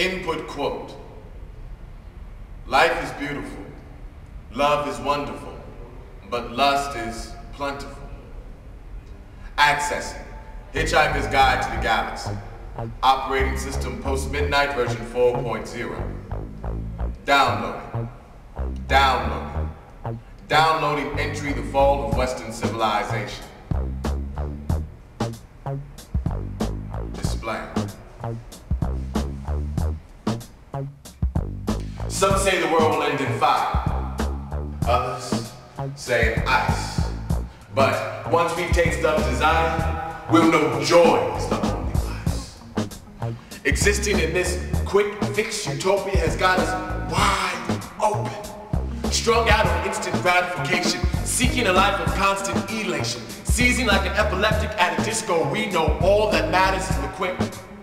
Input quote. Life is beautiful, love is wonderful, but lust is plentiful. Accessing, Hitchhiker's Guide to the Galaxy. Operating system post-midnight version 4.0. Downloading. Downloading. Downloading entry The Fall of Western Civilization. Display. Some say the world will end in fire. Others say in ice. But once we taste of desire, we'll know joy is the only vice. Existing in this quick fix utopia has got us wide open. Strung out on instant gratification, seeking a life of constant elation. Seizing like an epileptic at a disco, we know all that matters is the quick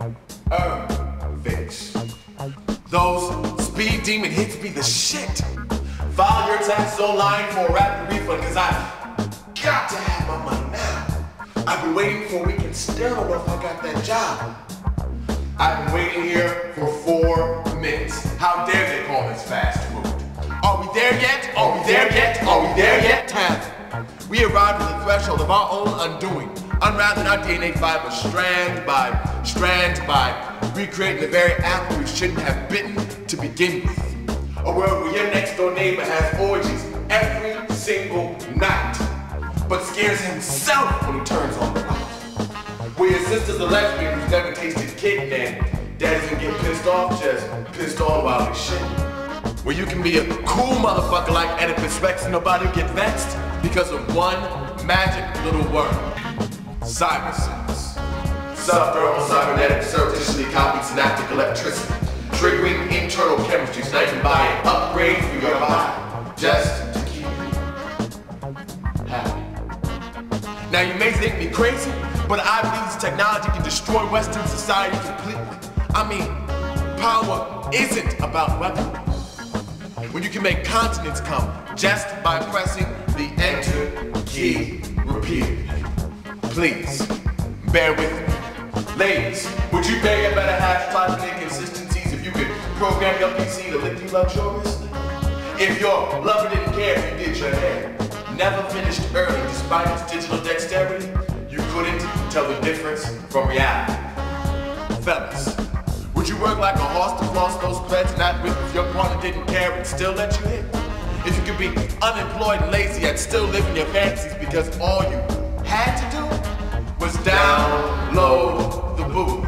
fix. Those speed demon hits be the shit. File your taxes online for a rapid refund, cause I got to have my money now. I've been waiting for a week and still don't know if I got that job. I've been waiting here for 4 minutes. How dare they call this fast food? Are we there yet? Are we there yet? Are we there yet? Time. We arrived at the threshold of our own undoing, unraveling our DNA fiber strand by recreating the very apple we shouldn't have bitten to begin with. A world where your next door neighbor has orgies every single night, but scares himself when he turns on the light. Where your sister's a lesbian who's never tasted kitten and dad doesn't get pissed off, just pissed on while he's shitting. Where you can be a cool motherfucker like Oedipus Rex and nobody will get vexed because of one magic little word. Cybersex. Subdermal cybernetics surreptitiously copy synaptic electricity, triggering internal chemistry so that you can buy an upgrade for your body, just to keep you happy. Now you may think me crazy, but I believe this technology can destroy Western society completely. I mean, power isn't about weaponry. When you can make continents come just by pressing the enter key repeatedly. Please, bear with me. Ladies, would you bear your better half type and inconsistencies if you could program your PC to lick you luxuriously? If your lover didn't care if you did your hair, never finished early despite its digital dexterity, you couldn't tell the difference from reality. Fellas, would you work like a horse to floss those threads and not if your partner didn't care and still let you hit? If you could be unemployed and lazy yet still live in your fantasies because all you had to do was download the booth.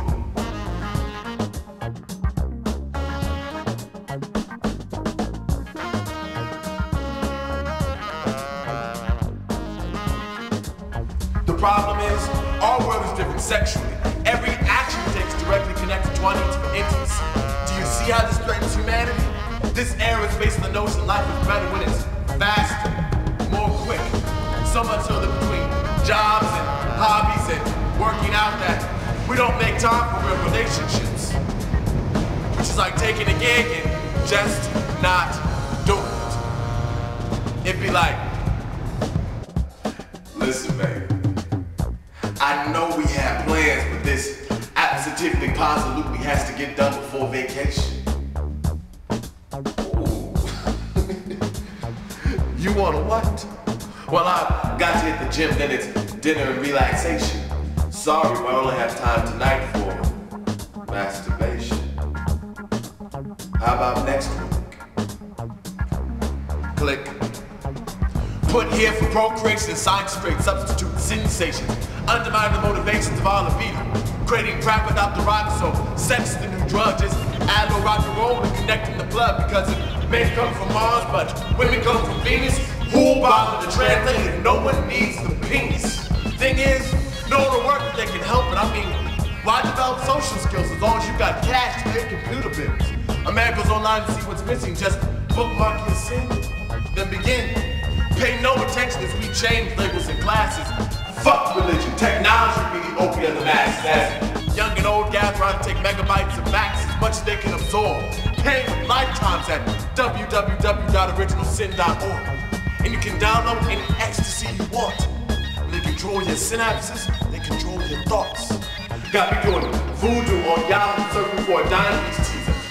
The problem is, our world is different sexually. Every action we take is directly connected to our needs for intimacy. Do you see how this threatens humanity? This era is based on the notion life is better when it's faster, more quick. So much so that between jobs and hobbies and working out that we don't make time for real relationships. Which is like taking a gig and just not doing it. It'd be like, listen, baby, I know we have plans, but this absolutely positively has to get done before vacation. Ooh. You want a what? Well, I got to hit the gym, then it's dinner and relaxation. Sorry, but I only have time tonight for masturbation. How about next week? Click. Put here for procreation and science straight substitute sensations. Undermine the motivations of our libido. Creating crap without the ribosome. Sex is the new drug, just add a little rock and roll and connecting the blood because men come from Mars, but women come from Venus. Who'll bother to translate if no one needs the penis? Thing is, no one will work if they can help it. I mean, why develop social skills as long as you got cash to pay computer bills? A man goes online to see what's missing, just bookmark your sin, then begin. Pay no attention as we change labels and classes. Fuck religion, technology be the opiate of the masses. As young and old gather around to take megabytes of facts as much as they can absorb. Paying with lifetimes at www.originalsin.org. And you can download any ecstasy you want. When they control your synapses, they control your thoughts. Got me doing voodoo on Yahoo searching for a diabetes teaser.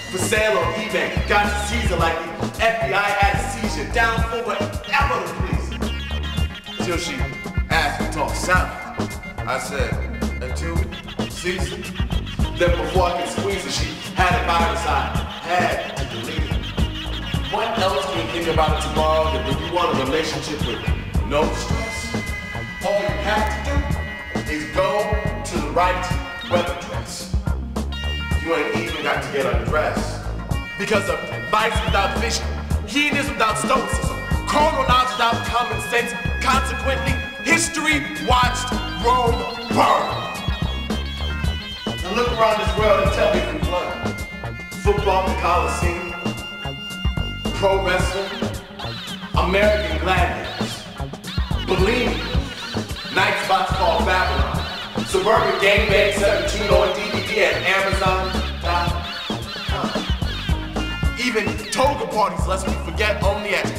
for sale on eBay. Got to seize her like the FBI had a seizure. Down for whatever to please. Till she asked me to talk sound. I said, until Caesar. Then before I could squeeze her, she had a virus I had to delete it. What else can you think about it tomorrow than when you want a relationship with no stress? All you have to do is go to the right weather dress. You ain't even got to get undressed. Because of vice without vision, hedonism without stoicism, carnal knowledge without common sense, consequently, history watched Rome burn. Now look around this world and tell me if you learn. Football, the Coliseum, pro wrestling, American gladiators, Bellini, night spots called Babylon, suburban gangbang 17 on DVD at Amazon.com. Even toga parties, lest we forget, only at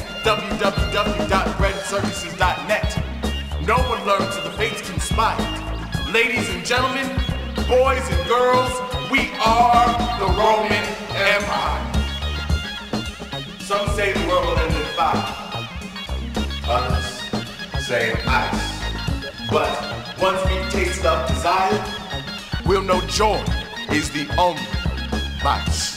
www.breadservices.net. No one learned till the fates conspired. Ladies and gentlemen, boys and girls, we are the Roman Empire. Some say the world will end in fire. Others say ice. But once we taste of desire, we'll know joy is the only vice.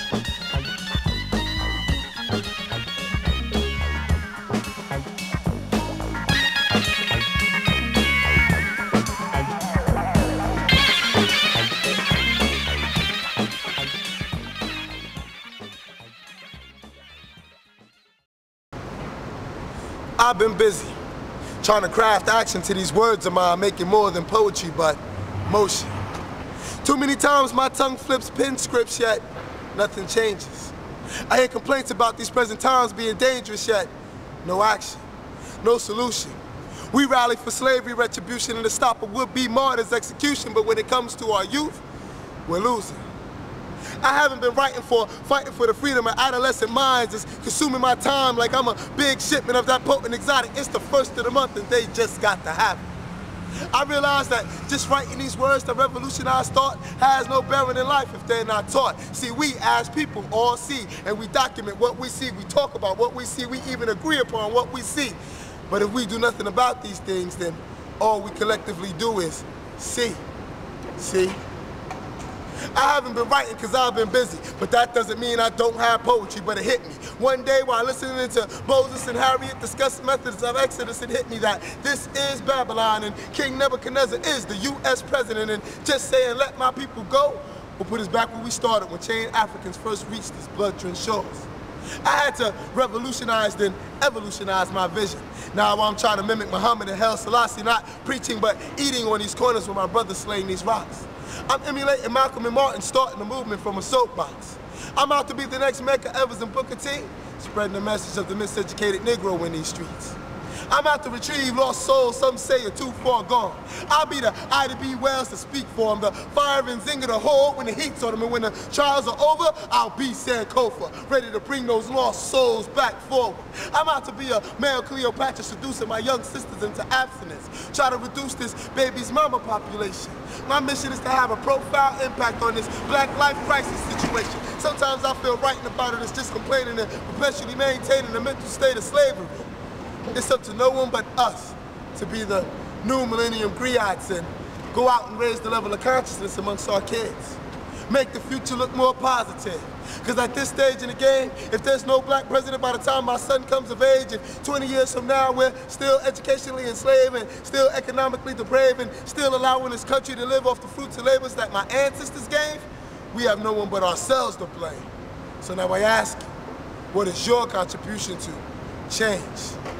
I've been busy trying to craft action to these words of mine, making more than poetry, but motion. Too many times my tongue flips pen scripts, yet nothing changes. I hear complaints about these present times being dangerous, yet no action, no solution. We rally for slavery retribution and to stop a would-be martyr's execution, but when it comes to our youth, we're losing. I haven't been fighting for the freedom of adolescent minds. It's consuming my time like I'm a big shipment of that potent exotic. It's the first of the month and they just got to have it. I realize that just writing these words to revolutionize thought has no bearing in life if they're not taught. See, we as people all see and we document what we see. We talk about what we see. We even agree upon what we see. But if we do nothing about these things, then all we collectively do is see. See? I haven't been writing because I've been busy, but that doesn't mean I don't have poetry, but it hit me. One day while listening to Moses and Harriet discuss methods of Exodus, it hit me that this is Babylon and King Nebuchadnezzar is the U.S. president, and just saying let my people go will put us back where we started when chained Africans first reached these blood-drenched shores. I had to revolutionize, then evolutionize my vision. Now I'm trying to mimic Muhammad and Haile Selassie, not preaching but eating on these corners with my brothers slaying these rocks. I'm emulating Malcolm and Martin, starting the movement from a soapbox. I'm out to be the next Medgar Evers and Booker T, spreading the message of the miseducated Negro in these streets. I'm out to retrieve lost souls some say are too far gone. I'll be the Ida B. Wells to speak for them, the fire and zing of the hold when the heat's on them, and when the trials are over, I'll be Sankofa, ready to bring those lost souls back forward. I'm out to be a male Cleopatra seducing my young sisters into abstinence, try to reduce this baby's mama population. My mission is to have a profound impact on this black life crisis situation. Sometimes I feel writing about it as just complaining and perpetually maintaining the mental state of slavery. It's up to no one but us to be the new millennium griots and go out and raise the level of consciousness amongst our kids. Make the future look more positive. Because at this stage in the game, if there's no black president by the time my son comes of age, and 20 years from now we're still educationally enslaved and still economically depraved and still allowing this country to live off the fruits and labors that my ancestors gave, we have no one but ourselves to blame. So now I ask you, what is your contribution to change?